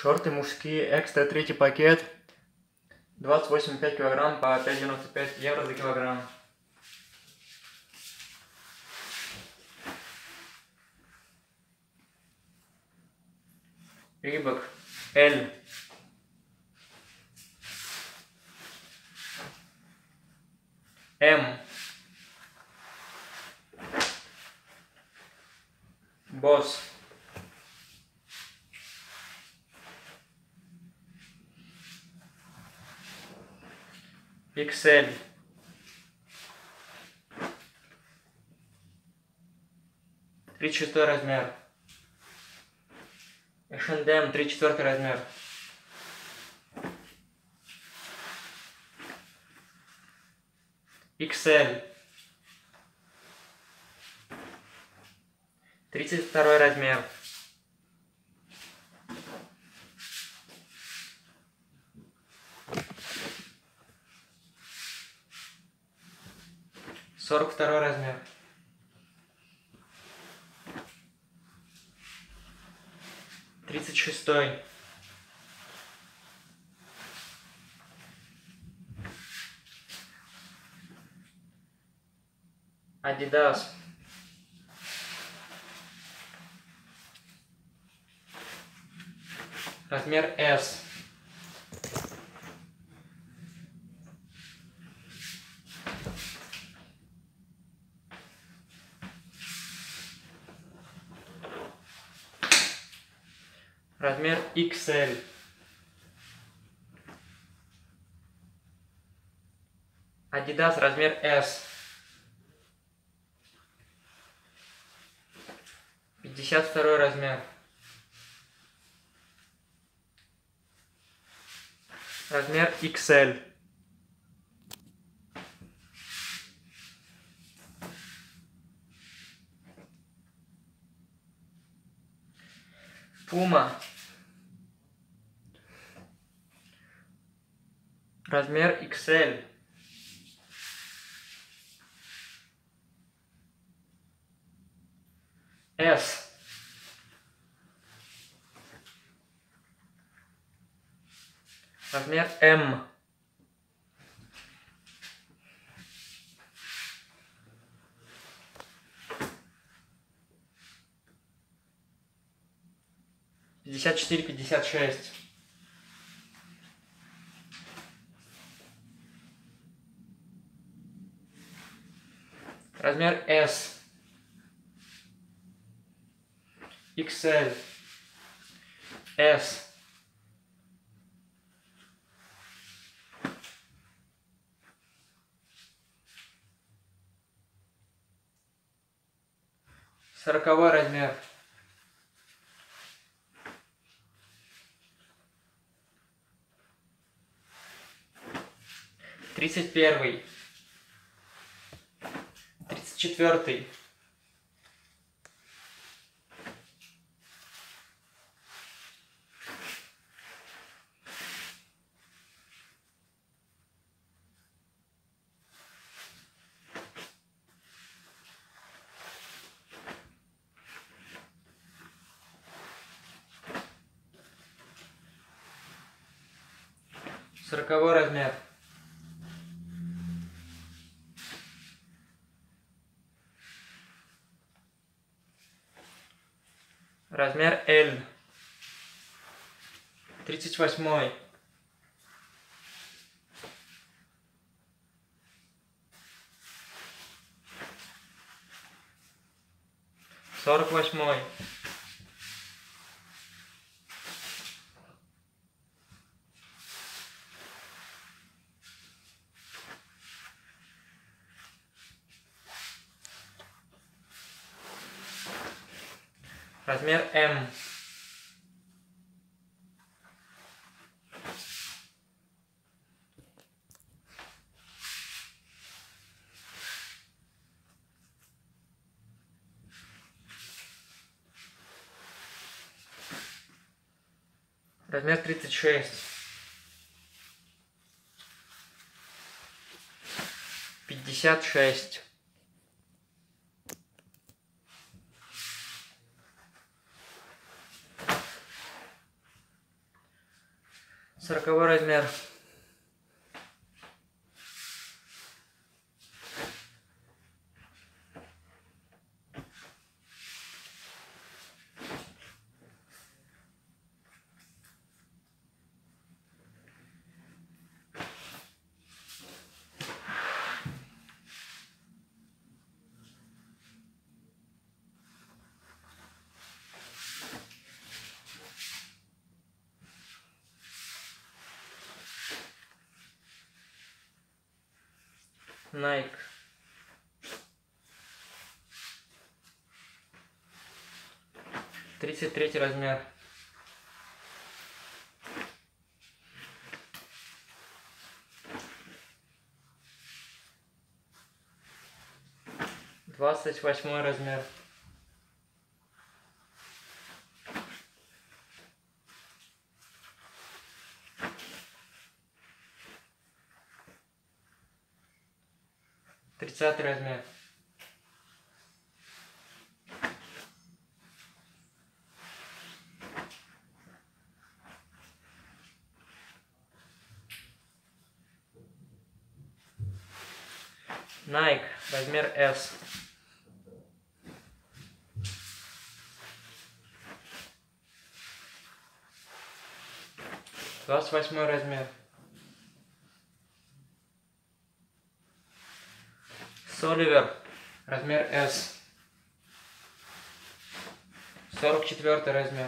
Шорты мужские, экстра, третий пакет. 28,5 килограмм по 5,95 евро за килограмм. Рибок L. М. Босс. XL. Тридцать шестой размер. H&M, 34 размер. XL. 32 размер. Сорок второй размер. Тридцать шестой. Adidas. Размер S. Размер XL. Adidas, размер S. 52 размер. Размер XL. Puma. Размер XL. S. Размер M. Пятьдесят четыре, 56. Размер S. XL. S. Сороковой размер. Тридцать первый. 34. Сороковой размер. Размер L. 38. Сорок восьмой. Размер M. Размер 36. 56. 40 размер. Nike. Тридцать третий размер. Двадцать восьмой размер. Тридцатый размер. Nike, размер S. Двадцать восьмой размер. Соливер, размер S. 44 размер.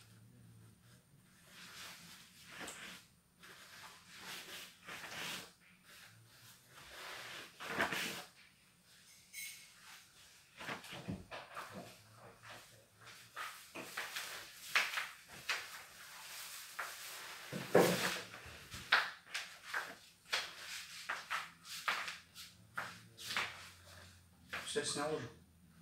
Все снял уже.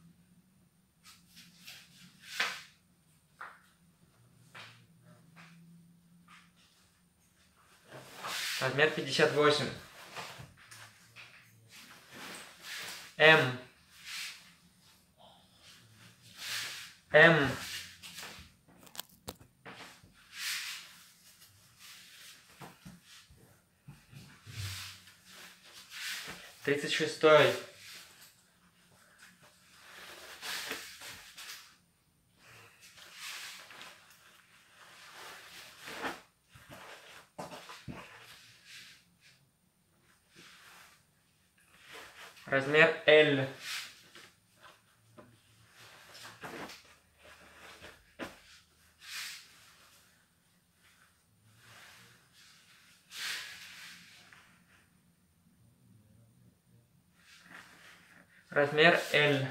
Размер 58. М. 36. Размер L. Размер L.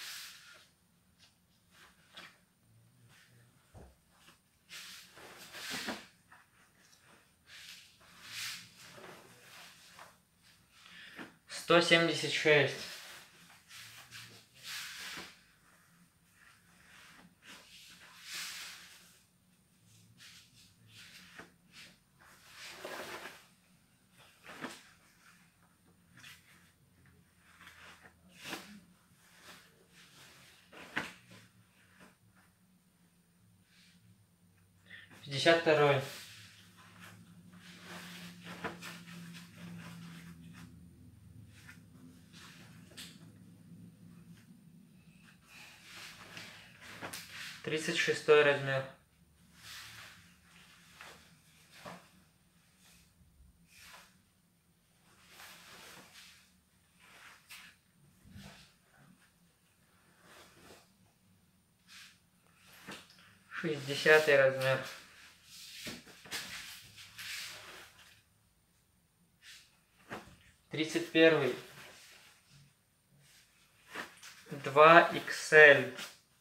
Сто 76. Пятьдесят второй. Тридцать шестой размер. Шестидесятый размер. Тридцать первый. 2XL.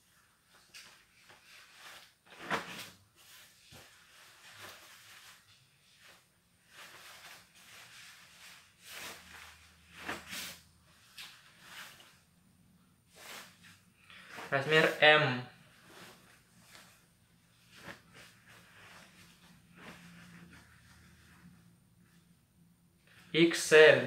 Размер М. XL.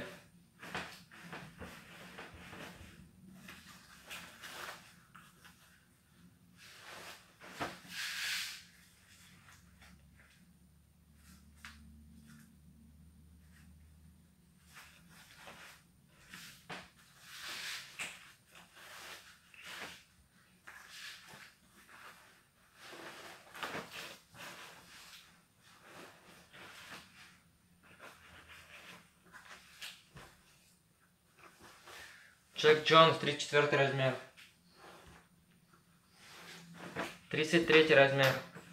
Джек Джонс, 34 размер. 33 размер.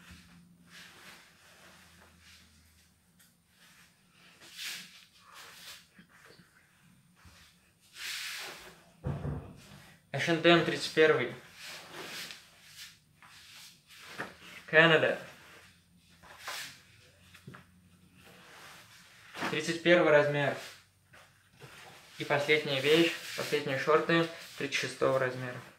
H&M, 31. Canada. 31 размер. И последняя вещь, последние шорты 36 размера.